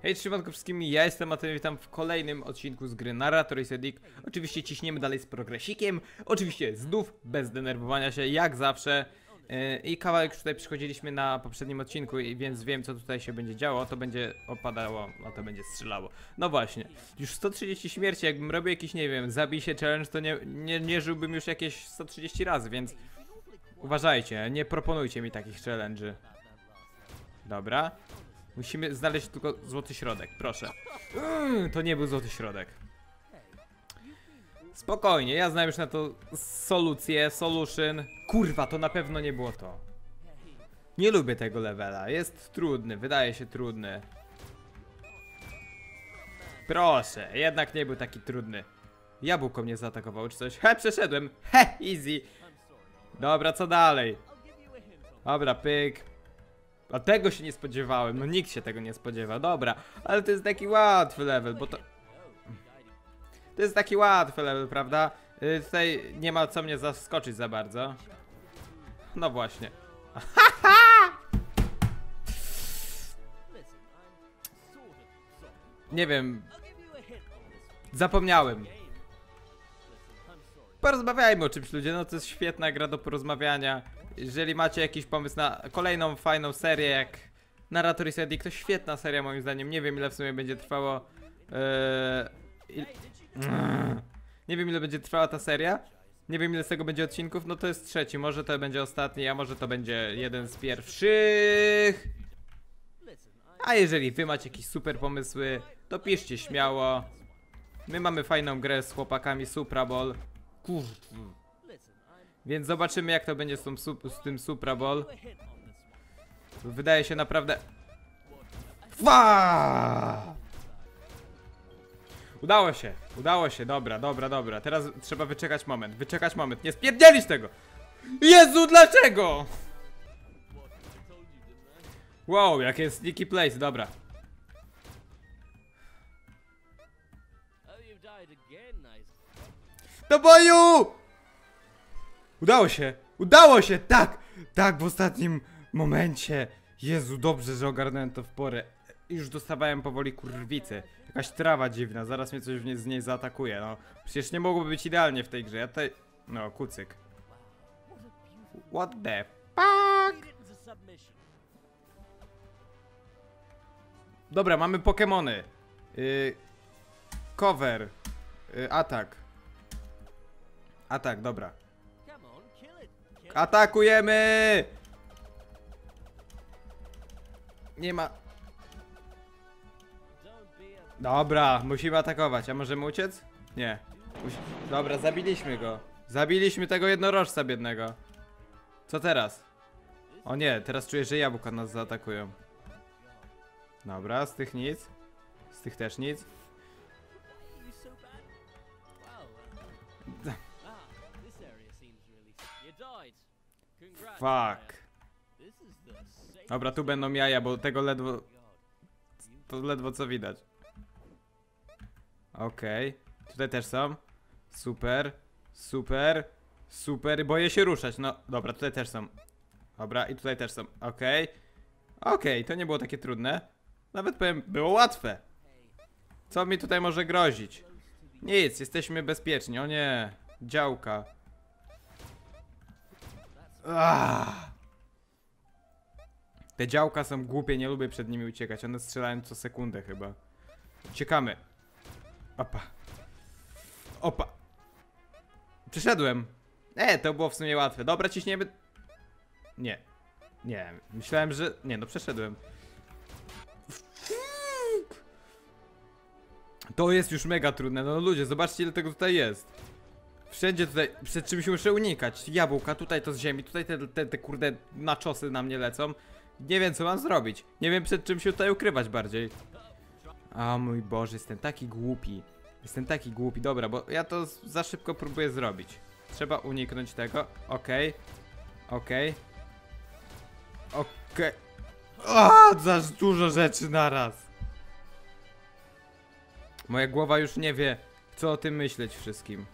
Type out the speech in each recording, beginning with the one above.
Hej, trzymanko wszystkim, ja jestem Mateusz, witam w kolejnym odcinku z gry Narrator is a Dick. Oczywiście ciśniemy dalej z progresikiem, oczywiście znów bez denerwowania się, jak zawsze. I kawałek już tutaj przychodziliśmy na poprzednim odcinku, więc wiem, co tutaj się będzie działo. To będzie opadało, a to będzie strzelało. No właśnie, już 130 śmierci, jakbym robił jakiś, nie wiem, zabij się challenge, to nie żyłbym już jakieś 130 razy, więc uważajcie, nie proponujcie mi takich challenge'y. Dobra. Musimy znaleźć tylko złoty środek, proszę. To nie był złoty środek. Spokojnie, ja znam już na to solution. Kurwa, to na pewno nie było to. Nie lubię tego levela, jest trudny, wydaje się trudny. Proszę, jednak nie był taki trudny. Jabłko mnie zaatakowało czy coś. He, przeszedłem. He, easy. Dobra, co dalej? Dobra, pyk. A tego się nie spodziewałem, no nikt się tego nie spodziewa, dobra. Ale to jest taki łatwy level, bo to... To jest taki łatwy level, prawda? Tutaj nie ma co mnie zaskoczyć za bardzo. No właśnie. Nie wiem. Zapomniałem. Porozmawiajmy o czymś, ludzie, no to jest świetna gra do porozmawiania. Jeżeli macie jakiś pomysł na kolejną fajną serię jak Narrator is a Dick, to świetna seria moim zdaniem. Nie wiem ile w sumie będzie trwało nie wiem ile będzie trwała ta seria. Nie wiem ile z tego będzie odcinków, no to jest trzeci. Może to będzie ostatni, a może to będzie jeden z pierwszych. A jeżeli wy macie jakieś super pomysły, to piszcie śmiało. My mamy fajną grę z chłopakami Supra Ball. Więc zobaczymy jak to będzie z tym Supra Ball. Wydaje się naprawdę... Udało się, dobra. Teraz trzeba wyczekać moment, nie spierdzielić tego! Jezu, dlaczego? Wow, jakie sneaky place, dobra. Do boju! Udało się, tak, w ostatnim momencie. Jezu, dobrze, że ogarnąłem to w porę. Już dostawałem powoli kurwicy. Jakaś trawa dziwna, zaraz mnie coś z niej zaatakuje, no. Przecież nie mogłoby być idealnie w tej grze, ja tutaj... No, kucyk. What the fuck? Dobra, mamy Pokemony. Cover. Atak. Atak, dobra. Atakujemy! Nie ma... Dobra, musimy atakować, a możemy uciec? Nie. Dobra, zabiliśmy go. Zabiliśmy tego jednorożca biednego. Co teraz? O nie, teraz czuję, że jabłka nas zaatakują. Dobra, z tych nic. Z tych też nic. Fuck. Dobra, tu będą jaja, bo tego ledwo... To ledwo co widać. Okej. Tutaj też są. Super. Boję się ruszać. No, dobra, tutaj też są. Dobra, i tutaj też są. Okej, to nie było takie trudne. Nawet powiem, było łatwe. Co mi tutaj może grozić? Nic, jesteśmy bezpieczni. O nie, działka. Te działka są głupie, nie lubię przed nimi uciekać. One strzelają co sekundę chyba. Uciekamy. Opa. Przeszedłem. To było w sumie łatwe. Dobra, ciśniemy. Nie, myślałem, że... Nie, no przeszedłem. To jest już mega trudne, no ludzie, zobaczcie ile tego tutaj jest. Wszędzie tutaj, przed czymś muszę unikać. Jabłka, tutaj to z ziemi, tutaj te kurde naczosy na mnie lecą. Nie wiem co mam zrobić. Nie wiem przed czym się tutaj ukrywać bardziej. A mój Boże, jestem taki głupi. Dobra, bo ja to za szybko próbuję zrobić. Trzeba uniknąć tego, okej. Za dużo rzeczy naraz. Moja głowa już nie wie, co o tym myśleć wszystkim.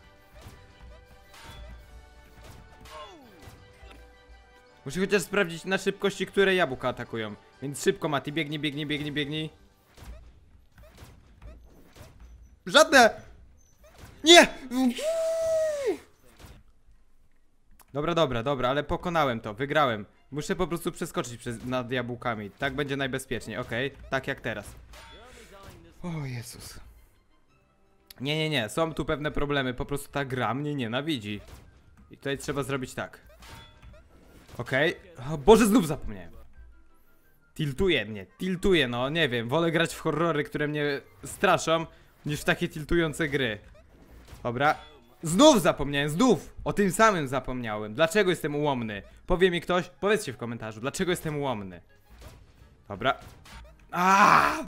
Muszę chociaż sprawdzić na szybkości, które jabłka atakują. Więc szybko, Mati, biegnij. Żadne! Nie! Dobra, ale pokonałem to, wygrałem. Muszę po prostu przeskoczyć nad jabłkami. Tak będzie najbezpieczniej, okej? Tak jak teraz. O Jezus. Nie, są tu pewne problemy, po prostu ta gra mnie nienawidzi. I tutaj trzeba zrobić tak. Okej. O Boże, znów zapomniałem. Tiltuje, no nie wiem. Wolę grać w horrory, które mnie straszą, niż w takie tiltujące gry. Dobra. Znów zapomniałem, znów! O tym samym zapomniałem. Dlaczego jestem ułomny? Powie mi ktoś? Powiedzcie w komentarzu, dlaczego jestem ułomny. Dobra. Aaaa!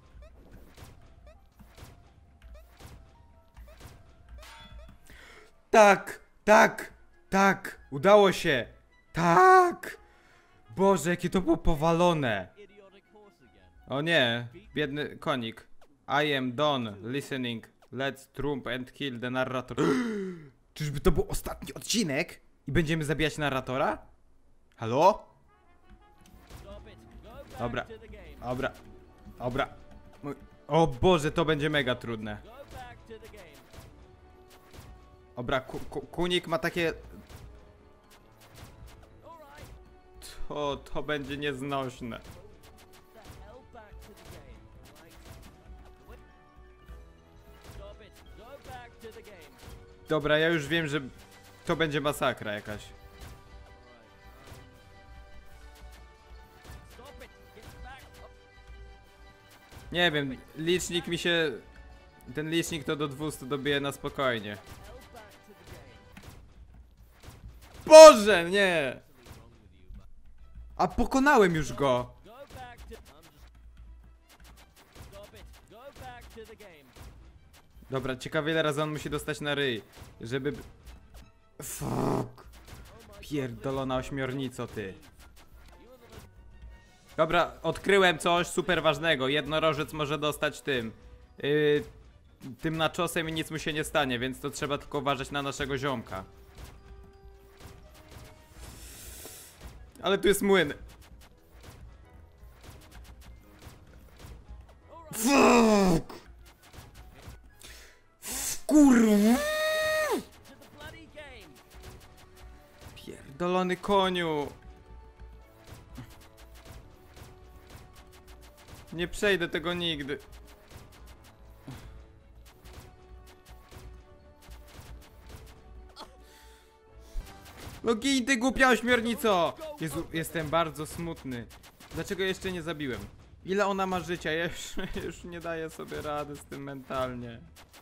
Tak! Udało się! Tak! Boże, jakie to było powalone! O nie, biedny konik. I am done listening. Let's trump and kill the narrator. Czyżby to był ostatni odcinek? I będziemy zabijać narratora? Halo? Dobra. O Boże, to będzie mega trudne. Dobra, kunik ma takie... To będzie nieznośne. Dobra, ja już wiem, że to będzie masakra jakaś. Nie wiem, licznik mi się... Ten licznik to do 200 dobije na spokojnie. Boże, nie! A pokonałem już go! Dobra, ciekawe ile razy on musi dostać na ryj, żeby... Fuck! Pierdolona ośmiornico, ty. Dobra, odkryłem coś super ważnego. Jednorożec może dostać tym naczosem i nic mu się nie stanie, więc to trzeba tylko uważać na naszego ziomka. Ale tu jest młyn. Fuck! Kurwa! Pierdolony koniu! Nie przejdę tego nigdy. No gin, ty głupia ośmiornico! Jezu, jestem bardzo smutny. Dlaczego jeszcze nie zabiłem? Ile ona ma życia? Ja już nie daję sobie rady z tym mentalnie.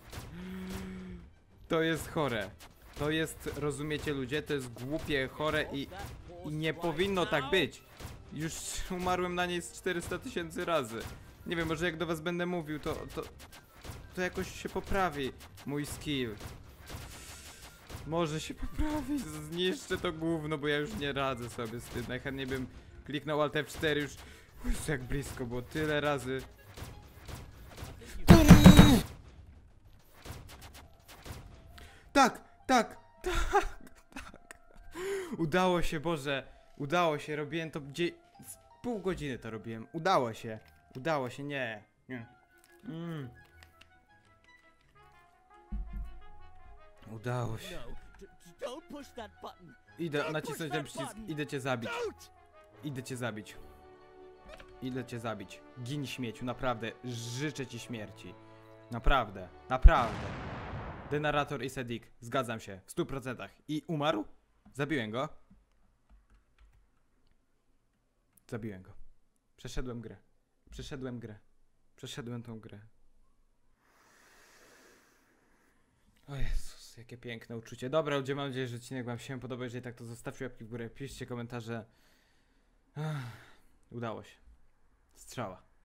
To jest chore. To jest, rozumiecie ludzie, to jest głupie, chore i nie powinno tak być. Już umarłem na niej z 400 000 razy. Nie wiem, może jak do was będę mówił, to jakoś się poprawi mój skill. Może się poprawi, zniszczę to gówno, bo ja już nie radzę sobie z tym. Najchętniej bym kliknął Alt F4 już. Jezu, jak blisko było, tyle razy. Tak. Udało się, Boże. Udało się, robiłem to gdzie... Z pół godziny to robiłem. Udało się, nie. Udało się. Idę nacisnąć ten przycisk, idę cię zabić. Gin, śmieciu, naprawdę, życzę ci śmierci. Naprawdę. The narrator is a dick, zgadzam się, w 100%. I umarł? Zabiłem go. Przeszedłem tą grę. O Jezus, jakie piękne uczucie. Dobra ludzie, mam nadzieję, że odcinek wam się podobał. Jeżeli tak, to zostawcie łapki w górę, piszcie komentarze. Udało się. Strzała.